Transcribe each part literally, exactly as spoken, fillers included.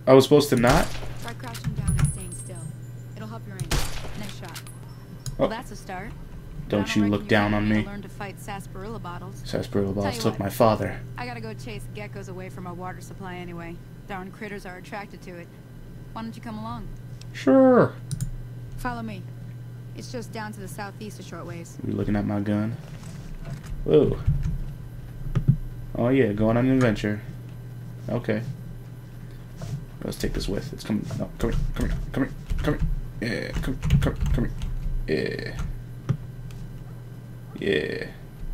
I was supposed to not? Try crouching down and staying still. It'll help your aim. Nice shot. Well, Oh. that's a start. Don't you look down on me. Learn to fight sarsaparilla bottles. Sarsaparilla bottles took what, my father. I gotta go chase geckos away from our water supply anyway. Darn critters are attracted to it. Why don't you come along? Sure. Follow me. It's just down to the southeast a short ways. You looking at my gun? Whoa. Oh yeah, going on an adventure. Okay. Let's take this with. It's coming. No, come here, come here, come here, come here. Yeah, come, come, come here. Yeah. Yeah.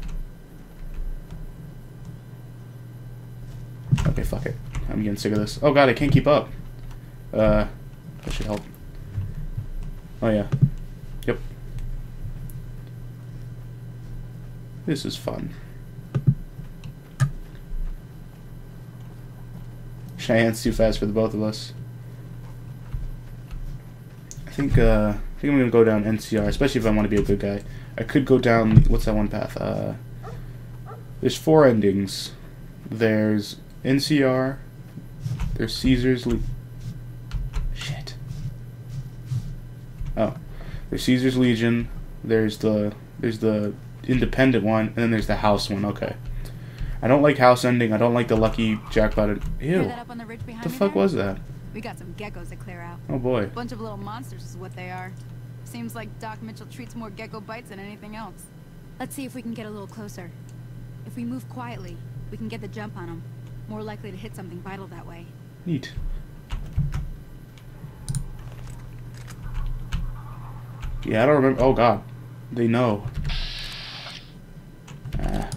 Okay, fuck it. I'm getting sick of this. Oh god, I can't keep up. Uh, that should help. Oh yeah. Yep. This is fun. Cheyenne's too fast for the both of us. I think, uh, I think I'm gonna go down N C R, especially if I want to be a good guy. I could go down, what's that one path? Uh, there's four endings. There's N C R, there's Caesar's Le- Shit. Oh. There's Caesar's Legion, there's the, there's the independent one, and then there's the house one, okay. I don't like house ending, I don't like the lucky jackpot. Ew. Hear that up on the ridge behind The me fuck there? was that? We got some geckos to clear out. Oh boy. Bunch of little monsters is what they are. Seems like Doc Mitchell treats more gecko bites than anything else. Let's see if we can get a little closer. If we move quietly, we can get the jump on them. More likely to hit something vital that way. Neat. Yeah, I don't remember. Oh god. They know. Ah.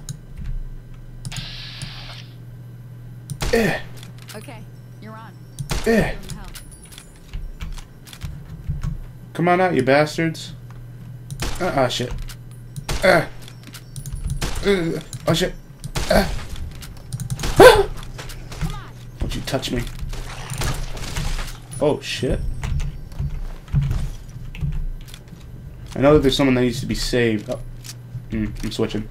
Eh. Okay, you're on. Eh. Give 'em hell. Come on out, you bastards. Uh ah, shit. Ah. Uh, oh shit. Ah. Ah. Don't you touch me. Oh shit. I know that there's someone that needs to be saved. Oh. Mm, I'm switching.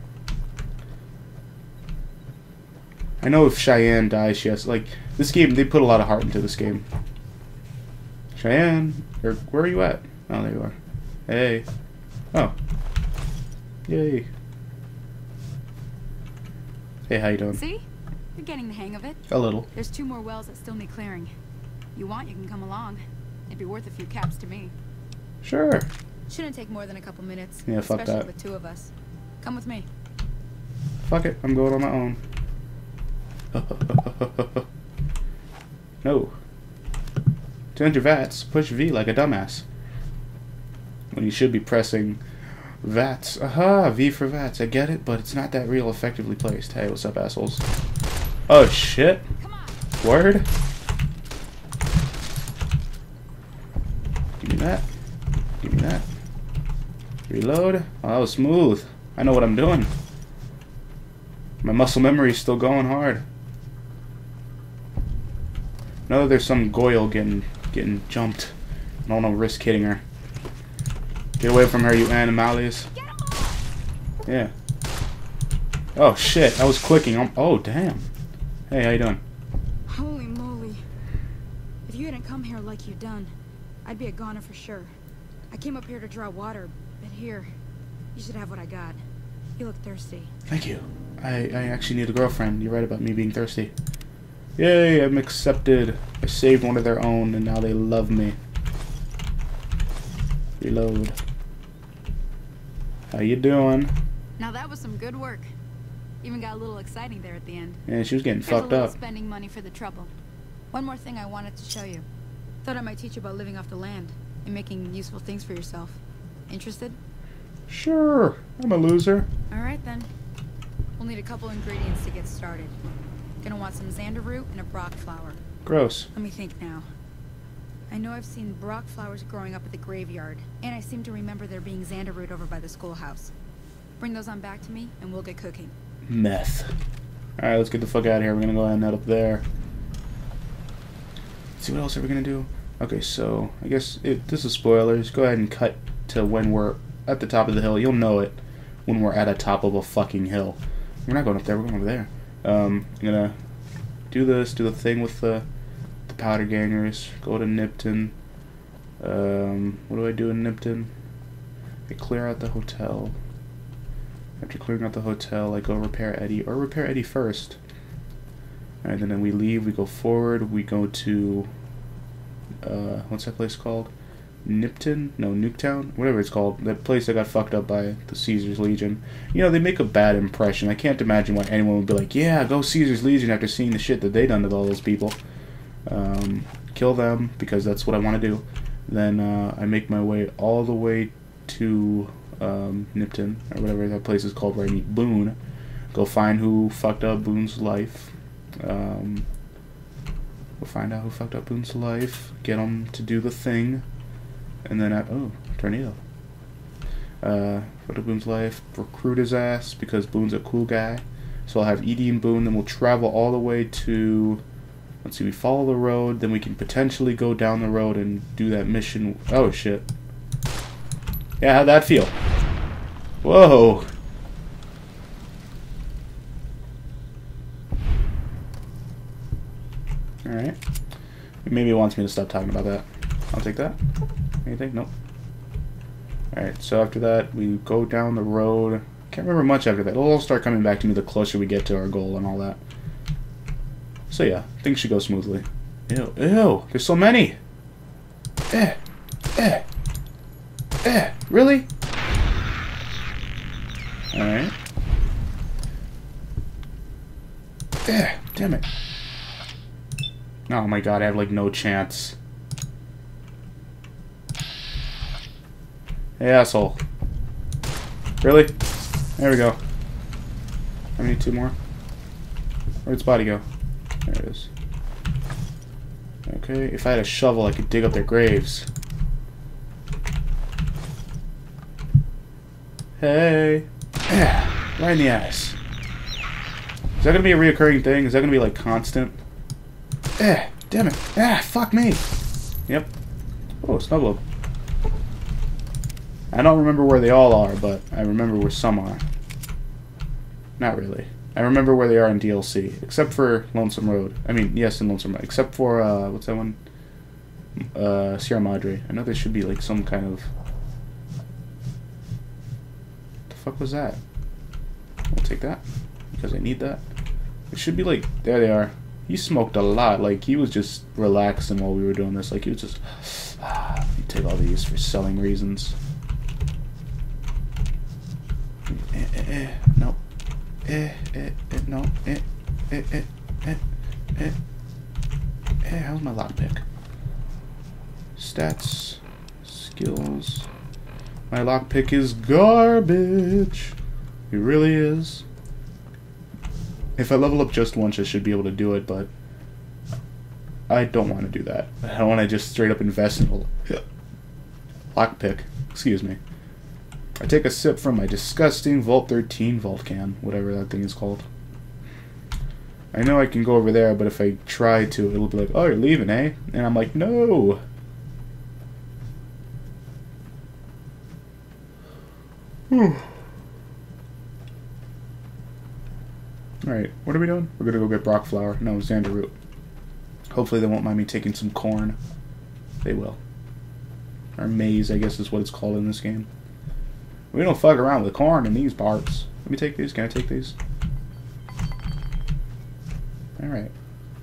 I know if Cheyenne dies, she has, like, this game, they put a lot of heart into this game. Cheyenne, or where are you at? Oh, there you are. Hey. Oh. Yay. Hey, how you doing? See? You're getting the hang of it. A little. There's two more wells that still need clearing. You want, you can come along. It'd be worth a few caps to me. Sure. Shouldn't take more than a couple minutes. Yeah, fuck especially that. with two of us. Come with me. Fuck it, I'm going on my own. No. To enter V A T S, push V like a dumbass. When you should be pressing V A T S. Aha, V for V A T S. I get it, but it's not that real effectively placed. Hey, what's up, assholes? Oh, shit. Word? Give me that. Give me that. Reload. Oh, that was smooth. I know what I'm doing. My muscle memory is still going hard. Know that there's some Goyle getting getting jumped. I don't want to risk hitting her. Get away from her, you animalies. Yeah. Oh shit! I was clicking. I'm, oh damn. Hey, how you doing? Holy moly. If you hadn't come here like you done, I'd be a goner for sure. I came up here to draw water, but here, you should have what I got. You look thirsty. Thank you. I, I actually need a girlfriend. You're right about me being thirsty. Yay, I'm accepted. I saved one of their own, and now they love me. Reload. How you doing? Now that was some good work. Even got a little exciting there at the end. Yeah, she was getting Here's fucked a little up. spending money for the trouble. One more thing I wanted to show you. Thought I might teach you about living off the land and making useful things for yourself. Interested? Sure. I'm a loser. All right then. We'll need a couple ingredients to get started. Gonna want some xander root and a brock flower. Gross. Let me think now. I know I've seen brock flowers growing up at the graveyard, and I seem to remember there being xander root over by the schoolhouse. Bring those on back to me, and we'll get cooking. Meth. Alright, let's get the fuck out of here. We're gonna go ahead and head up there. Let's see what else are we gonna do? Okay, so I guess it, this is spoilers. Go ahead and cut to when we're at the top of the hill. You'll know it when we're at the top of a fucking hill. We're not going up there. We're going over there. Um, I'm gonna do this. Do the thing with the the powder gangers. Go to Nipton. Um, what do I do in Nipton? I clear out the hotel. After clearing out the hotel, I go repair Eddie, or repair Eddie first. Alright, then we leave, we go forward, we go to, uh, what's that place called? Nipton? No, Nuketown? Whatever it's called. That place that got fucked up by the Caesar's Legion. You know, they make a bad impression. I can't imagine why anyone would be like, yeah, go Caesar's Legion after seeing the shit that they done to all those people. Um, kill them, because that's what I want to do. Then, uh, I make my way all the way to, um, Nipton, or whatever that place is called, where I meet Boone. Go find who fucked up Boone's life. Um, we'll find out who fucked up Boone's life, get him to do the thing, and then, I, oh, tornado. Uh, fucked up Boone's life, recruit his ass, because Boone's a cool guy. So I'll have Edie and Boone, then we'll travel all the way to, let's see, we follow the road, then we can potentially go down the road and do that mission. Oh, shit. Yeah, how'd that feel? Whoa! Alright. Maybe it wants me to stop talking about that. I'll take that. Anything? Nope. Alright, so after that, we go down the road. Can't remember much after that. It'll all start coming back to me the closer we get to our goal and all that. So yeah, things should go smoothly. Ew, ew, there's so many! Eh, eh, eh, really? Alright. Eh, damn it. Oh my god, I have like no chance. Hey, asshole. Really? There we go. I need two more. Where'd its body go? There it is. Okay, if I had a shovel, I could dig up their graves. Hey! Right in the ass. Is that gonna be a reoccurring thing? Is that gonna be like constant? Eh, damn it. Ah, fuck me. Yep. Oh, snow globe. I don't remember where they all are, but I remember where some are. Not really. I remember where they are in D L C, except for Lonesome Road. I mean, yes, in Lonesome Road. Except for, uh, what's that one? Uh, Sierra Madre. I know there should be, like, some kind of... What the fuck was that? I'll take that, because I need that. It should be, like... There they are. He smoked a lot. Like, he was just relaxing while we were doing this. Like, he was just... Ah, you take all these for selling reasons. Eh, eh, eh. No. Eh, eh, eh, no. Eh, eh, eh, eh, eh. Eh, how's my lockpick? Stats. Skills. My lockpick is garbage. It really is. If I level up just once, I should be able to do it, but I don't want to do that. I don't want to just straight up invest in a lockpick. Excuse me. I take a sip from my disgusting Vault thirteen Vault can, whatever that thing is called. I know I can go over there, but if I try to, it'll be like, oh, you're leaving, eh? And I'm like, no! Alright, what are we doing? We're gonna go get Brock Flower. No, Xander Root. Hopefully they won't mind me taking some corn. They will. Or maize, I guess is what it's called in this game. We don't fuck around with corn in these parts. Let me take these. Can I take these? Alright.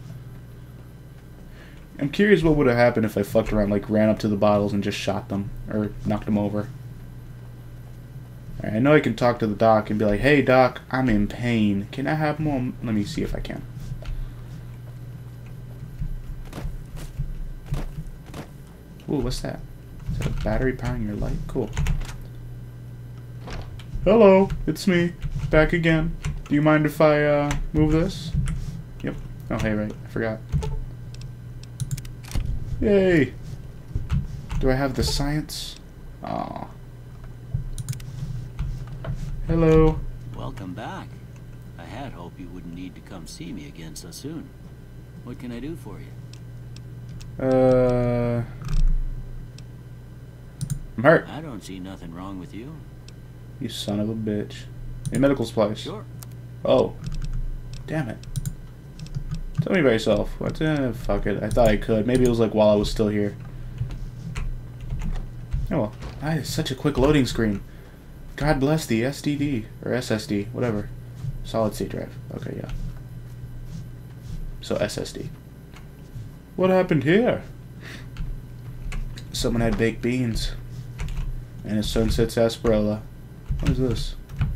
I'm curious what would have happened if I fucked around, like ran up to the bottles and just shot them. Or knocked them over. Alright, I know I can talk to the doc and be like, hey doc, I'm in pain. Can I have more? Let me see if I can. Ooh, what's that? Is that a battery powering your light? Cool. Hello, it's me. Back again. Do you mind if I, uh, move this? Yep. Oh, hey, right. I forgot. Yay! Do I have the science? Aw. Hello. Welcome back. I had hoped you wouldn't need to come see me again so soon. What can I do for you? Uh... I'm hurt. I don't see nothing wrong with you. You son of a bitch. Hey, medical supplies. Sure. Oh. Damn it. What Tell me about yourself. What? Eh, fuck it. I thought I could. Maybe it was like while I was still here. Oh well. Ah, it's such a quick loading screen. God bless the S D D. Or S S D. Whatever. Solid state drive. Okay, yeah. So S S D. What happened here? Someone had baked beans. And a sunset sarsaparilla. What is this?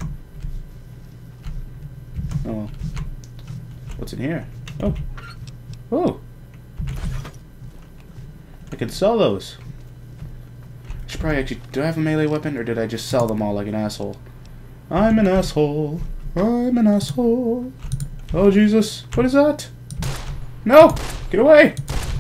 Oh. What's in here? Oh. Oh. I can sell those. I should probably actually... Do I have a melee weapon, or did I just sell them all like an asshole? I'm an asshole. I'm an asshole. Oh, Jesus. What is that? No! Get away!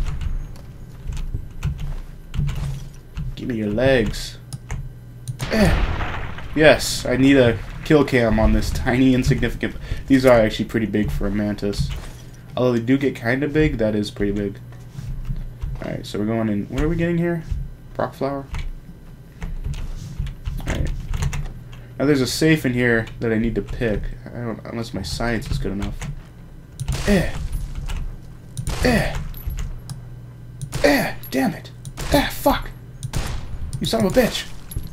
Give me your legs. Eh. Yes, I need a kill cam on this tiny, insignificant... These are actually pretty big for a mantis. Although they do get kind of big, that is pretty big. Alright, so we're going in... What are we getting here? Rock flower? Alright. Now there's a safe in here that I need to pick. I don't... Unless my science is good enough. Eh. Eh. Eh. Damn it. Ah, fuck. You son of a bitch.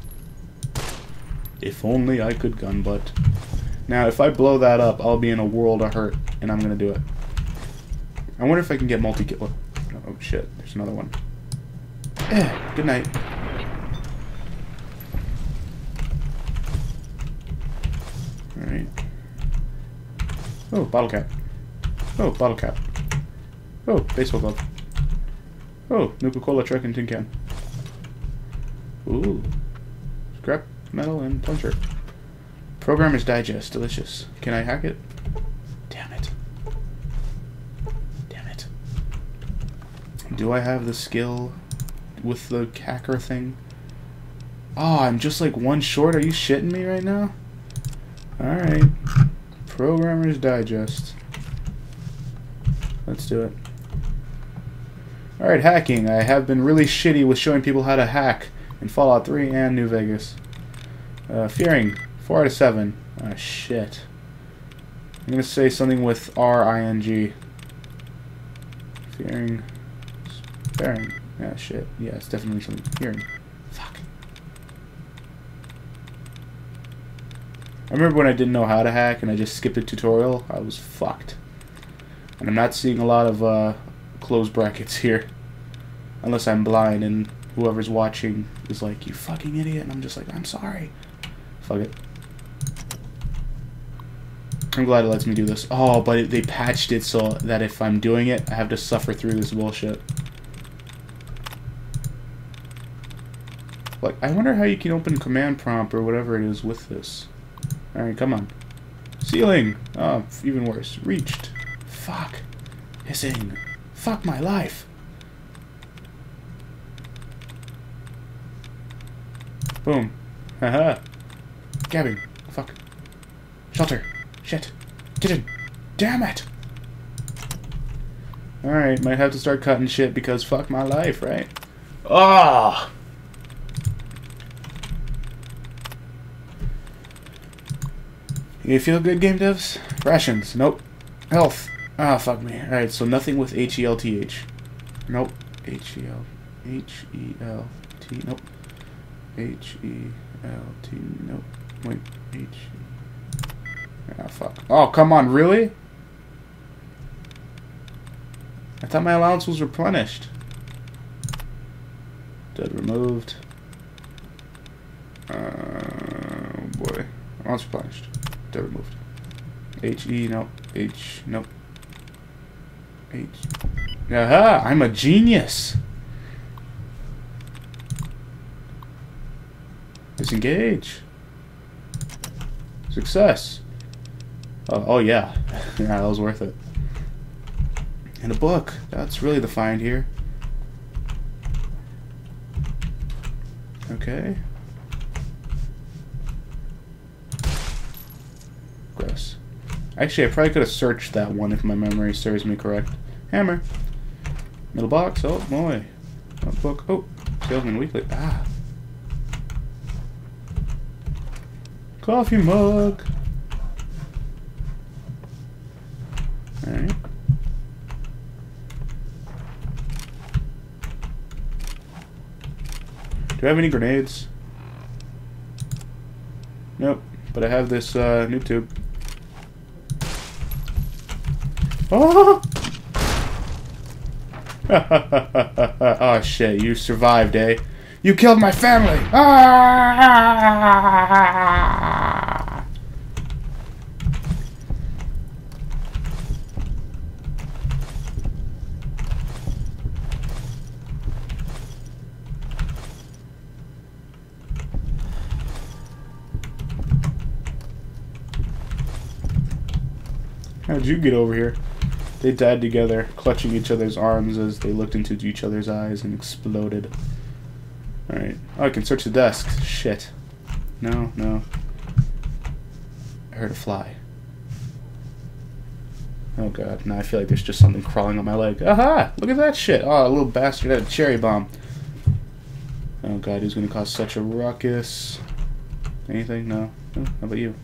If only I could gun butt. Now, if I blow that up, I'll be in a world of hurt, and I'm gonna do it. I wonder if I can get multi-kill. Oh, shit. There's another one. Eh, good night. Alright. Oh, bottle cap. Oh, bottle cap. Oh, baseball glove. Oh, Nuka-Cola truck and tin can. Ooh. Scrap metal and plunger. Programmer's Digest. Delicious. Can I hack it? Damn it. Damn it. Do I have the skill with the hacker thing? Oh, I'm just like one short. Are you shitting me right now? Alright. Programmer's Digest. Let's do it. Alright, hacking. I have been really shitty with showing people how to hack in Fallout three and New Vegas. Uh, fearing. four out of seven. Ah, shit. I'm gonna say something with R I N G. Fearing. Sparing. Yeah, shit. Yeah, it's definitely something. Fearing. Fuck. I remember when I didn't know how to hack and I just skipped a tutorial. I was fucked. And I'm not seeing a lot of uh, closed brackets here. Unless I'm blind and whoever's watching is like, you fucking idiot. And I'm just like, I'm sorry. Fuck it. I'm glad it lets me do this. Oh, but it, they patched it so that if I'm doing it, I have to suffer through this bullshit. Like, I wonder how you can open command prompt or whatever it is with this. Alright, come on. Ceiling! Oh, even worse. Reached. Fuck. Hissing. Fuck my life. Boom. Haha. Gabbing. Fuck. Shelter. Shit. Get in. Damn it. Alright, might have to start cutting shit because fuck my life, right? Ah. You feel good, game devs? Rations. Nope. Health. Ah, fuck me. Alright, so nothing with H E L T H. Nope. H E L. H E L T. Nope. H E L T. Nope. Wait. H E. Ah, fuck. Oh, come on. Really? I thought my allowance was replenished. Dead removed. Oh, boy. Allowance replenished. Dead removed. H E, nope. H, nope. H. Aha! I'm a genius! Disengage. Success. Oh, oh yeah. Yeah, that was worth it. And a book. That's really the find here. Okay. Gross. Actually, I probably could have searched that one if my memory serves me correct. Hammer. Middle box. Oh, boy. Notebook. Oh, Salesman Weekly. Ah. Coffee mug. Alright. Do I have any grenades? Nope. But I have this uh, new tube. Oh! Oh shit, you survived, eh? You killed my family! Ah! How'd you get over here? They died together, clutching each other's arms as they looked into each other's eyes and exploded. Alright. Oh, I can search the desk. Shit. No, no. I heard a fly. Oh god, now I feel like there's just something crawling on my leg. Aha! Look at that shit! Oh, a little bastard had a cherry bomb. Oh god, who's gonna cause such a ruckus? Anything? No? No? How about you?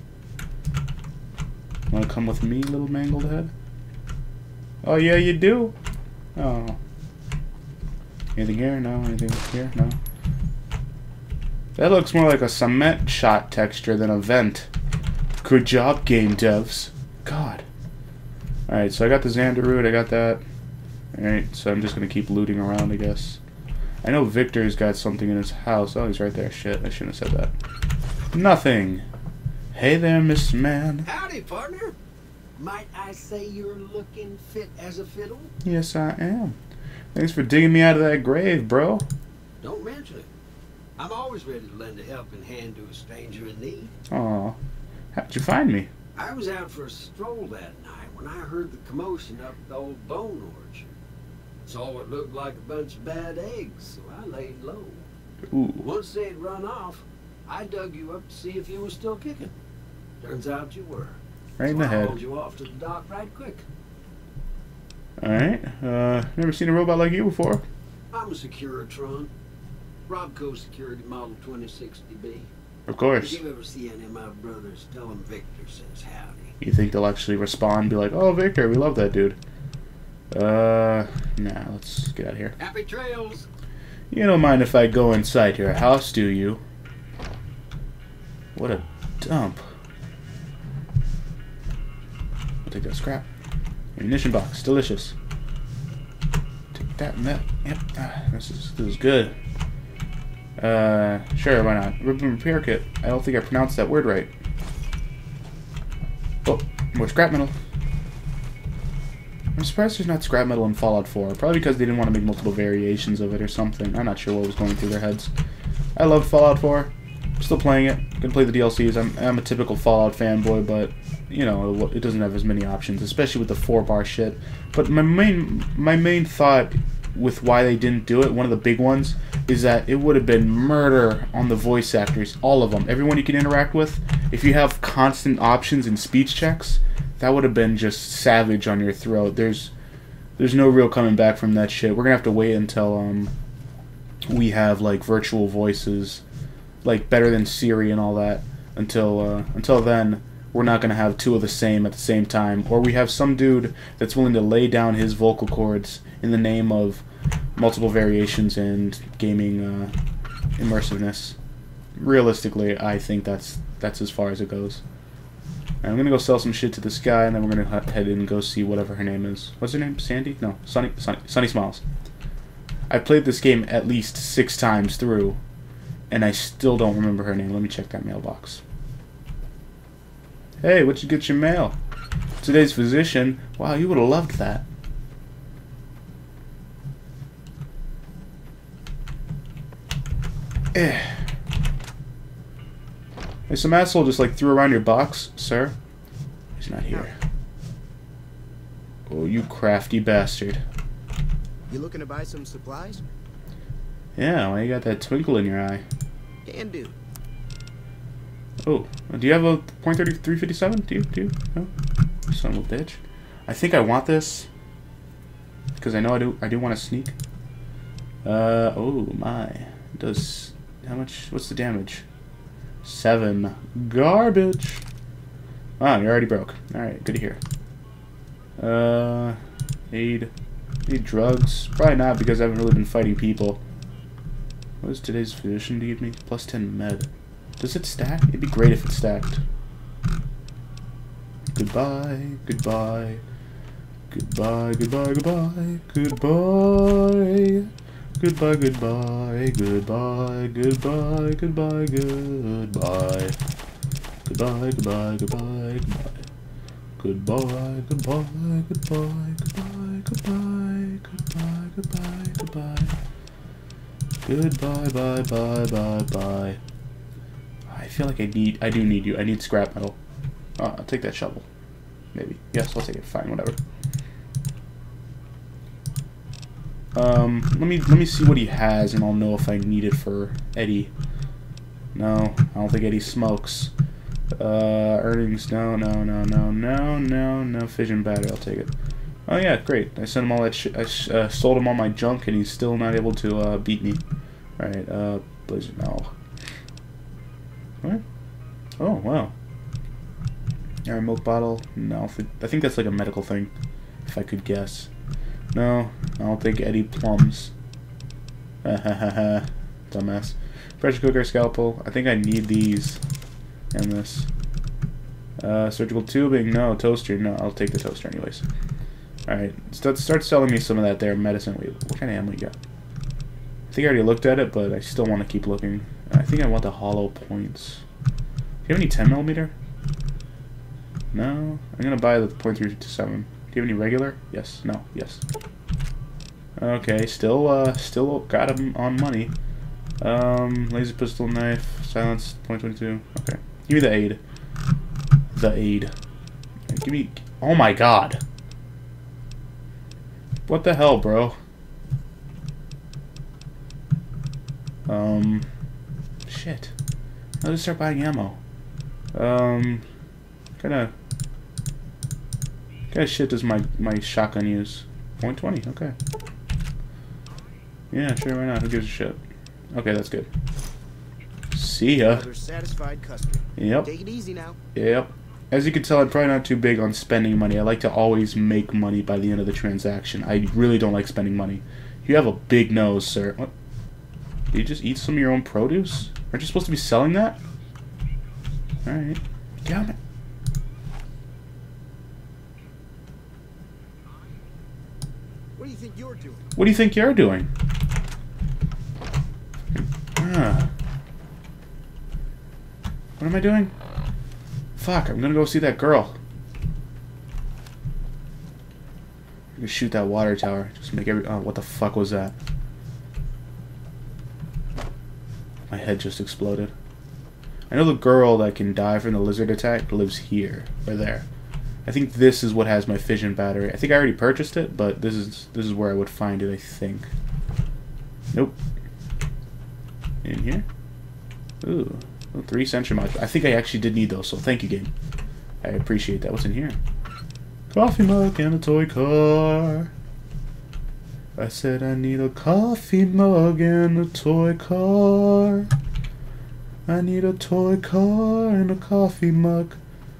Wanna come with me, little mangled head? Oh yeah, you do? Oh. Anything here? No. Anything here? No. That looks more like a cement shot texture than a vent. Good job, game devs. God. Alright, so I got the Xander root, I got that. Alright, so I'm just gonna keep looting around, I guess. I know Victor's got something in his house. Oh, he's right there. Shit, I shouldn't have said that. Nothing. Hey there, Miss Man. Howdy, partner. Might I say you're looking fit as a fiddle? Yes, I am. Thanks for digging me out of that grave, bro. Don't mention it. I'm always ready to lend a helping hand to a stranger in need. Aw. How'd you find me? I was out for a stroll that night when I heard the commotion up at the old bone orchard. Saw what looked like a bunch of bad eggs, so I laid low. Ooh. Once they'd run off, I dug you up to see if you were still kicking. Turns out you were. Right in so the I head. hauled you off to the dock right quick. Alright. Uh, never seen a robot like you before. I'm a Securitron. Robco Security Model twenty sixty B. Of course. If you ever see any of my brothers, tell them Victor says howdy. You think they'll actually respond, be like, oh, Victor, we love that dude. Uh, nah, let's get out of here. Happy trails! You don't mind if I go inside your house, do you? What a dump. I'll take that scrap. Ammunition box, delicious. Take that and that. Yep, ah, this is this is good. Uh, sure, why not? Rip and repair kit. I don't think I pronounced that word right. Oh, more scrap metal. I'm surprised there's not scrap metal in Fallout four. Probably because they didn't want to make multiple variations of it or something. I'm not sure what was going through their heads. I love Fallout four. I'm still playing it. Gonna play the D L Cs. I'm, I'm a typical Fallout fanboy, but you know it doesn't have as many options, especially with the four bar shit. But my main my main thought with why they didn't do it, one of the big ones, is that it would have been murder on the voice actors, all of them, everyone you can interact with. If you have constant options and speech checks, that would have been just savage on your throat. There's there's no real coming back from that shit. We're gonna have to wait until um we have like virtual voices, like better than Siri and all that. Until uh, until then, we're not gonna have two of the same at the same time, or we have some dude that's willing to lay down his vocal cords in the name of multiple variations and gaming uh, immersiveness. Realistically, I think that's that's as far as it goes. And I'm gonna go sell some shit to this guy, and then we're gonna head in and go see whatever her name is. What's her name? Sandy? No, Sunny. Sunny, Sunny Smiles. I played this game at least six times through, and I still don't remember her name. Let me check that mailbox. Hey, what'd you get your mail? Today's physician. Wow, you would have loved that. Eh. Hey, some asshole just like threw around your box, sir. He's not here. Oh, you crafty bastard. You looking to buy some supplies? Yeah, why you got that twinkle in your eye? Can do. Oh, do you have a point thirty-three fifty-seven? Do you? Do you? No? Son of a bitch. I think I want this. Because I know I do I do want to sneak. Uh, oh my. Does, how much, what's the damage? Seven. Garbage. Ah, you're already broke. Alright, good to hear. Uh, need, need drugs? Probably not, because I haven't really been fighting people. What is today's physician to give me? Plus ten med. Does it stack? It'd be great if it stacked. Goodbye, goodbye. Goodbye, goodbye, goodbye. Goodbye. Goodbye, goodbye. Goodbye, goodbye, goodbye, goodbye. Goodbye, goodbye, goodbye, goodbye. Goodbye, goodbye, goodbye, goodbye, goodbye, goodbye, goodbye, goodbye. Goodbye, bye, bye, bye, bye. I feel like I need, I do need you. I need scrap metal. Uh, I'll take that shovel. Maybe. Yes, I'll take it. Fine, whatever. Um, let me, let me see what he has, and I'll know if I need it for Eddie. No, I don't think Eddie smokes. Uh, earnings, no, no, no, no, no, no, no, fission battery, I'll take it. Oh yeah, great. I sent him all that shit. I sh uh, sold him all my junk, and he's still not able to uh, beat me. Alright, uh, Blazer, no. What? Oh, wow. Alright, milk bottle, no. I think that's like a medical thing, if I could guess. No, I don't think Eddie plums. Ha ha ha ha. Dumbass. Pressure cooker, scalpel. I think I need these. And this. Uh, surgical tubing, no. Toaster, no. I'll take the toaster anyways. Alright, start, start selling me some of that there medicine. Wait, what kind of ammo you got? I think I already looked at it, but I still want to keep looking. I think I want the hollow points. Do you have any ten millimeter? No? I'm gonna buy the point three two seven. Do you have any regular? Yes. No. Yes. Okay, still, uh, still got him on money. Um, laser pistol, knife, silence, point twenty-two. Okay. Give me the aid. The aid. Give me... Oh my god. What the hell, bro? Um... Shit. I'll just start buying ammo. Um... Kinda... Kinda shit does my, my shotgun use? point twenty, okay. Yeah, sure, why not? Who gives a shit? Okay, that's good. See ya. Another satisfied customer. Yep. Take it easy now. Yep. As you can tell, I'm probably not too big on spending money. I like to always make money by the end of the transaction. I really don't like spending money. You have a big nose, sir. What? Did you just eat some of your own produce? Aren't you supposed to be selling that? Alright. Damn it. What do you think you're doing? What do you think you're doing? Ah. What am I doing? Fuck, I'm gonna go see that girl. I'm gonna shoot that water tower. Just make every... Oh, what the fuck was that? My head just exploded. I know the girl that can die from the lizard attack lives here. Or there. I think this is what has my fission battery. I think I already purchased it, but this is this is where I would find it, I think. Nope. In here? Ooh. Oh, three sentry modules. I think I actually did need those, so thank you, game. I appreciate that. What's in here? Coffee mug and a toy car. I said I need a coffee mug and a toy car. I need a toy car and a coffee mug.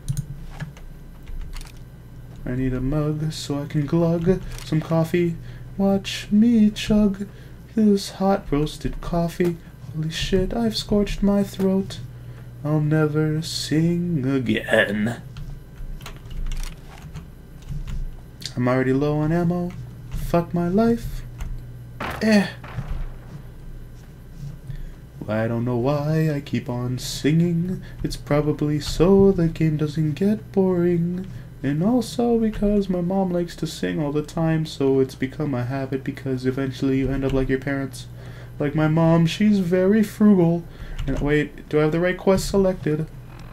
I need a mug so I can glug some coffee. Watch me chug this hot roasted coffee. Holy shit, I've scorched my throat. I'll never sing again. I'm already low on ammo. Fuck my life. Eh. I don't know why I keep on singing. It's probably so the game doesn't get boring. And also because my mom likes to sing all the time, so it's become a habit because eventually you end up like your parents. Like my mom, she's very frugal. And wait, do I have the right quest selected?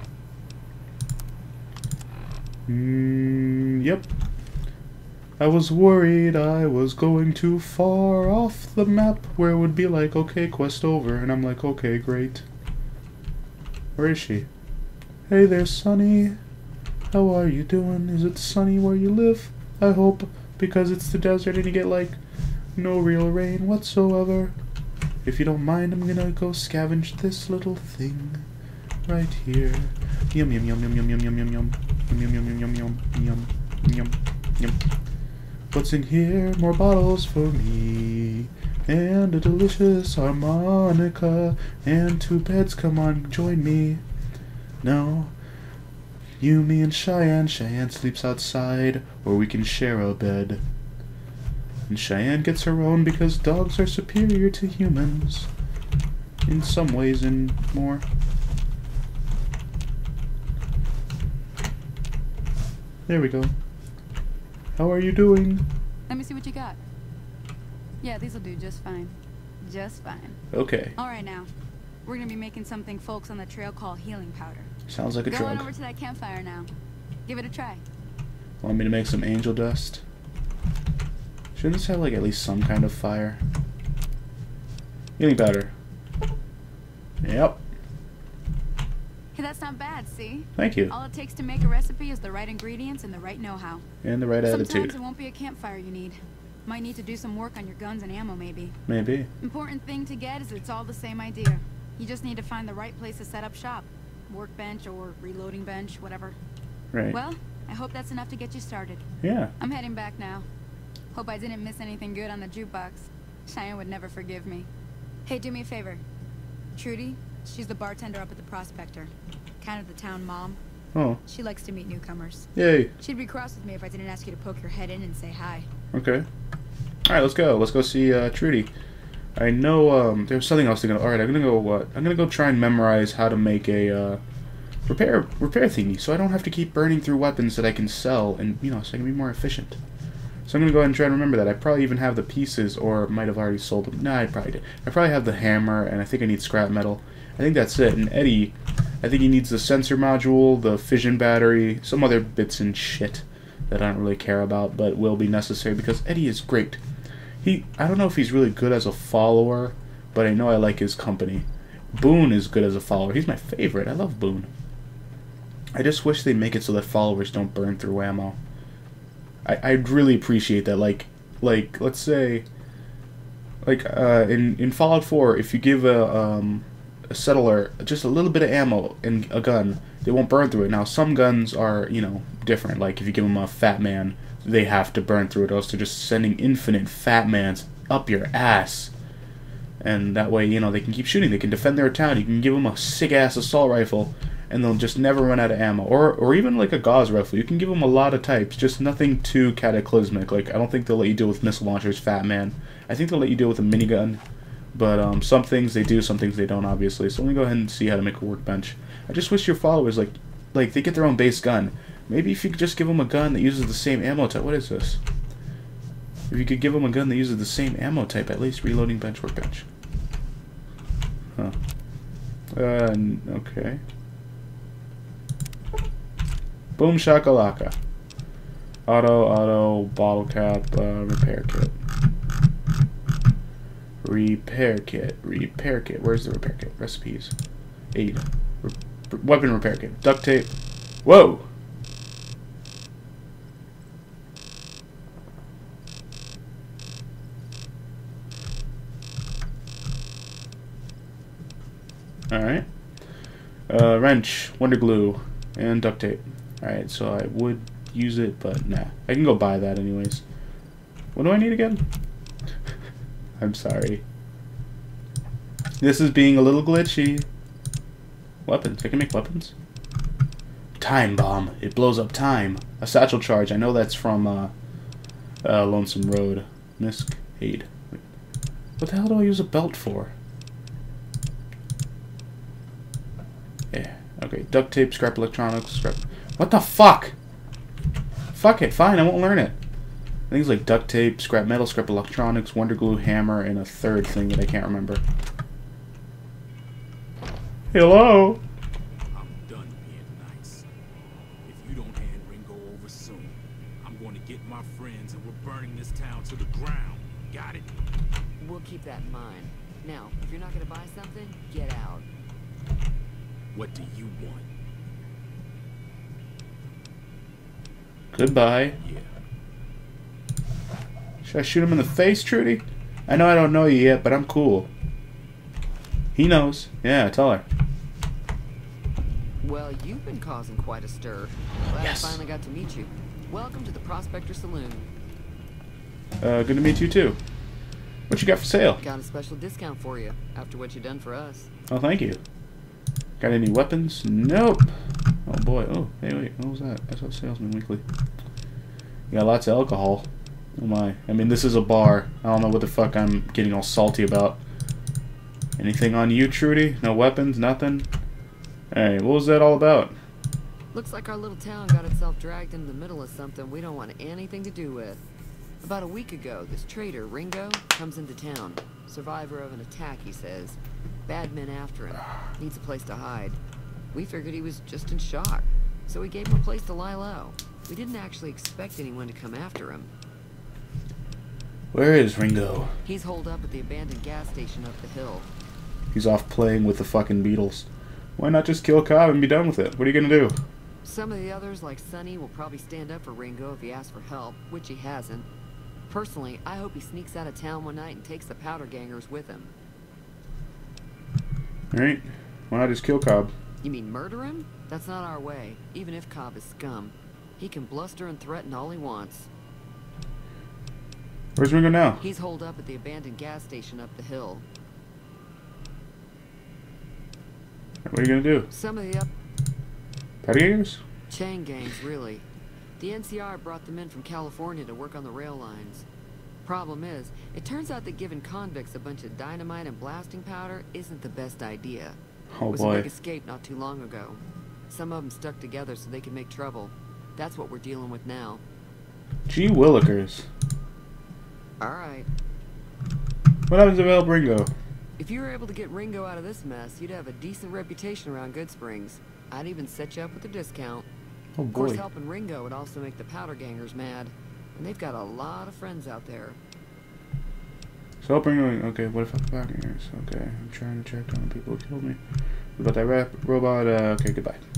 Mm, yep. I was worried I was going too far off the map where it would be like, okay, quest over. And I'm like, okay, great. Where is she? Hey there, Sonny. How are you doing? Is it sunny where you live? I hope, because it's the desert and you get like no real rain whatsoever. If you don't mind, I'm gonna go scavenge this little thing right here. Yum yum yum yum yum yum yum yum yum yum yum yum yum yum yum yum yum. What's in here? More bottles for me. and a delicious harmonica, and two beds. Come on, join me. No, you, me, and Cheyenne. Cheyenne sleeps outside, or we can share a bed. And Cheyenne gets her own because dogs are superior to humans. In some ways and more. There we go. How are you doing? Let me see what you got. Yeah, these'll do just fine. Just fine. Okay. Alright now. We're gonna be making something folks on the trail call healing powder. Sounds like a Go drug. on over to that campfire now. Give it a try. Want me to make some angel dust? Shouldn't this have like at least some kind of fire? Healing powder. Yep. Hey, that's not bad, see? Thank you. All it takes to make a recipe is the right ingredients and the right know-how. And the right Sometimes attitude. it won't be a campfire you need. Might need to do some work on your guns and ammo, maybe. Maybe. Important thing to get is it's all the same idea. You just need to find the right place to set up shop. Workbench or reloading bench, whatever. Right. Well, I hope that's enough to get you started. Yeah. I'm heading back now. Hope I didn't miss anything good on the jukebox. Cheyenne would never forgive me. Hey, do me a favor. Trudy, she's the bartender up at the Prospector. Kind of the town mom. Oh. She likes to meet newcomers. Yay. She'd be cross with me if I didn't ask you to poke your head in and say hi. Okay. Alright, let's go. Let's go see uh, Trudy. I know um, there's something else to go. Alright, I'm gonna go what? I'm gonna go try and memorize how to make a uh, repair repair thingy so I don't have to keep burning through weapons that I can sell and, you know, so I can be more efficient. So I'm gonna go ahead and try and remember that. I probably even have the pieces, or might have already sold them. No, I probably did. I probably have the hammer, and I think I need scrap metal. I think that's it. And Eddie, I think he needs the sensor module, the fission battery, some other bits and shit that I don't really care about, but will be necessary because Eddie is great. He, I don't know if he's really good as a follower, but I know I like his company. Boone is good as a follower. He's my favorite. I love Boone. I just wish they'd make it so that followers don't burn through ammo. I, I'd really appreciate that. Like, like let's say, like uh, in in Fallout four, if you give a um, a settler just a little bit of ammo in a gun, they won't burn through it. Now, some guns are, you know, different. Like if you give them a Fat Man, they have to burn through it, or else they're just sending infinite Fat Mans up your ass. And that way, you know, they can keep shooting. They can defend their town. You can give them a sick-ass assault rifle, and they'll just never run out of ammo. Or or even like a Gauss rifle. You can give them a lot of types, just nothing too cataclysmic. Like, I don't think they'll let you deal with missile launchers, Fat Man. I think they'll let you deal with a minigun. But um, some things they do, some things they don't, obviously. So let me go ahead and see how to make a workbench. I just wish your followers, like, like they get their own base gun. Maybe if you could just give them a gun that uses the same ammo type. What is this? If you could give them a gun that uses the same ammo type, at least reloading bench, workbench. Huh. Uh, okay. Boom shakalaka. Auto, auto, bottle cap, uh, repair kit. Repair kit, repair kit. Where's the repair kit? Recipes. Aid. Re weapon repair kit. Duct tape. Whoa! Alright. Uh, wrench, wonder glue, and duct tape. Alright, so I would use it, but nah. I can go buy that anyways. What do I need again? I'm sorry. This is being a little glitchy. Weapons. I can make weapons? Time bomb. It blows up time. A satchel charge. I know that's from uh, uh, Lonesome Road. Misk aid. Wait. What the hell do I use a belt for? Yeah. Okay. Duct tape, scrap electronics, scrap... What the fuck? Fuck it. Fine, I won't learn it. Things like duct tape, scrap metal, scrap electronics, wonder glue, hammer, and a third thing that I can't remember. Hello? I'm done being nice. If you don't hand Ringo over soon, I'm going to get my friends and we're burning this town to the ground. Got it? We'll keep that in mind. Now, if you're not gonna buy something, get out. What do you want? Goodbye. Yeah. Should I shoot him in the face, Trudy? I know I don't know you yet, but I'm cool. He knows. Yeah, tell her. Well, you've been causing quite a stir. Glad Yes. I finally got to meet you. Welcome to the Prospector Saloon. Uh, good to meet you too. What you got for sale? Got a special discount for you after what you done for us. Oh, thank you. Got any weapons? Nope. Oh boy. Oh, hey, wait. What was that? I saw Salesman Weekly. You got lots of alcohol. Oh my. I mean, this is a bar. I don't know what the fuck I'm getting all salty about. Anything on you, Trudy? No weapons? Nothing? Hey, what was that all about? Looks like our little town got itself dragged into the middle of something we don't want anything to do with. About a week ago, this traitor, Ringo, comes into town. Survivor of an attack, he says. Bad men after him. Needs a place to hide. We figured he was just in shock, so we gave him a place to lie low. We didn't actually expect anyone to come after him. Where is Ringo? He's holed up at the abandoned gas station up the hill. He's off playing with the fucking Beatles. Why not just kill Cobb and be done with it? What are you gonna do? Some of the others, like Sonny, will probably stand up for Ringo if he asks for help, which he hasn't. Personally, I hope he sneaks out of town one night and takes the powder gangers with him. Alright. Why not just kill Cobb? You mean murder him? That's not our way, even if Cobb is scum. He can bluster and threaten all he wants. Where's Ringo now? He's holed up at the abandoned gas station up the hill. What are you gonna do? Some of the up... Patty gangers? chain gangs, really. The N C R brought them in from California to work on the rail lines. Problem is, it turns out that giving convicts a bunch of dynamite and blasting powder isn't the best idea. Oh it was boy. a big escape not too long ago. Some of them stuck together so they could make trouble. That's what we're dealing with now. Gee willikers. Alright. What happens to help Ringo? If you were able to get Ringo out of this mess, you'd have a decent reputation around Goodsprings. I'd even set you up with a discount. Oh Of course, boy. helping Ringo would also make the powder gangers mad. And they've got a lot of friends out there. So help Ringo. Okay, what if I Patty gangers? Okay, I'm trying to track down the people who killed me. What about that rap robot? Uh, okay, goodbye.